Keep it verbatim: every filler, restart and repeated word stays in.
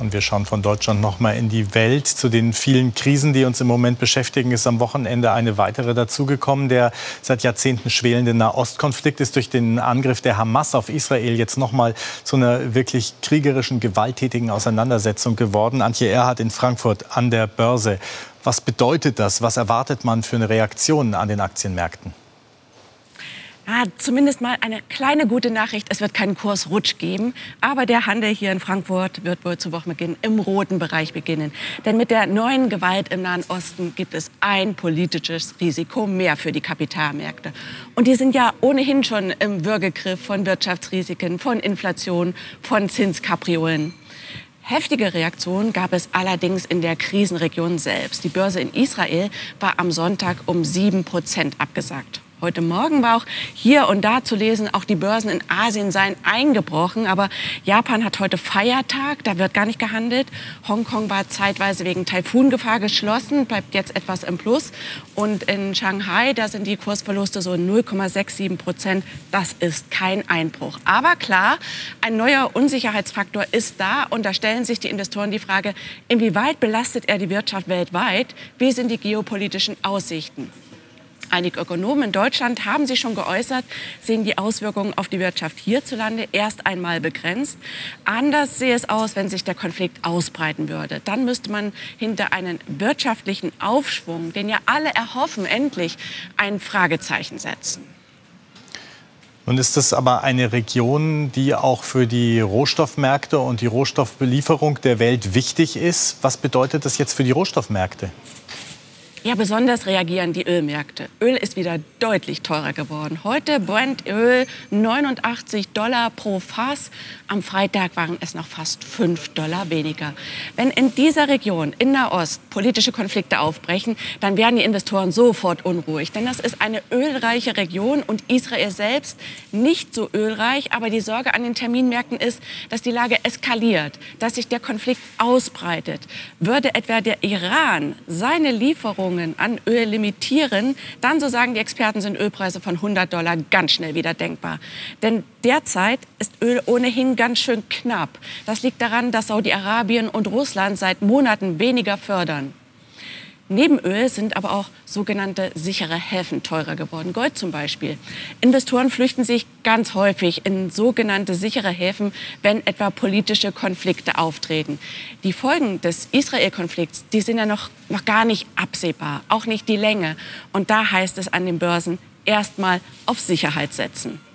Und wir schauen von Deutschland noch mal in die Welt. Zu den vielen Krisen, die uns im Moment beschäftigen, ist am Wochenende eine weitere dazugekommen. Der seit Jahrzehnten schwelende Nahostkonflikt ist durch den Angriff der Hamas auf Israel jetzt noch mal zu einer wirklich kriegerischen, gewalttätigen Auseinandersetzung geworden. Antje Erhardt in Frankfurt an der Börse. Was bedeutet das? Was erwartet man für eine Reaktion an den Aktienmärkten? Ja, zumindest mal eine kleine gute Nachricht. Es wird keinen Kursrutsch geben. Aber der Handel hier in Frankfurt wird wohl zu Wochenbeginn im roten Bereich beginnen. Denn mit der neuen Gewalt im Nahen Osten gibt es ein politisches Risiko mehr für die Kapitalmärkte. Und die sind ja ohnehin schon im Würgegriff von Wirtschaftsrisiken, von Inflation, von Zinskapriolen. Heftige Reaktionen gab es allerdings in der Krisenregion selbst. Die Börse in Israel war am Sonntag um sieben Prozent abgesagt. Heute Morgen war auch hier und da zu lesen, auch die Börsen in Asien seien eingebrochen. Aber Japan hat heute Feiertag, da wird gar nicht gehandelt. Hongkong war zeitweise wegen Taifungefahr geschlossen, bleibt jetzt etwas im Plus. Und in Shanghai, da sind die Kursverluste so null Komma siebenundsechzig Prozent. Das ist kein Einbruch. Aber klar, ein neuer Unsicherheitsfaktor ist da. Und da stellen sich die Investoren die Frage, inwieweit belastet er die Wirtschaft weltweit? Wie sind die geopolitischen Aussichten? Einige Ökonomen in Deutschland haben sich schon geäußert, sehen die Auswirkungen auf die Wirtschaft hierzulande erst einmal begrenzt. Anders sehe es aus, wenn sich der Konflikt ausbreiten würde. Dann müsste man hinter einen wirtschaftlichen Aufschwung, den ja alle erhoffen, endlich ein Fragezeichen setzen. Nun ist das aber eine Region, die auch für die Rohstoffmärkte und die Rohstoffbelieferung der Welt wichtig ist. Was bedeutet das jetzt für die Rohstoffmärkte? Ja, besonders reagieren die Ölmärkte. Öl ist wieder deutlich teurer geworden. Heute Brent-Öl neunundachtzig Dollar pro Fass. Am Freitag waren es noch fast fünf Dollar weniger. Wenn in dieser Region, in Nahost, politische Konflikte aufbrechen, dann werden die Investoren sofort unruhig. Denn das ist eine ölreiche Region und Israel selbst nicht so ölreich. Aber die Sorge an den Terminmärkten ist, dass die Lage eskaliert, dass sich der Konflikt ausbreitet. Würde etwa der Iran seine Lieferungen an Öl limitieren, dann, so sagen die Experten, sind Ölpreise von hundert Dollar ganz schnell wieder denkbar. Denn derzeit ist Öl ohnehin ganz schön knapp. Das liegt daran, dass Saudi-Arabien und Russland seit Monaten weniger fördern. Neben Öl sind aber auch sogenannte sichere Häfen teurer geworden. Gold zum Beispiel. Investoren flüchten sich ganz häufig in sogenannte sichere Häfen, wenn etwa politische Konflikte auftreten. Die Folgen des Israel-Konflikts, die sind ja noch, noch gar nicht absehbar, auch nicht die Länge. Und da heißt es an den Börsen, erstmal auf Sicherheit setzen.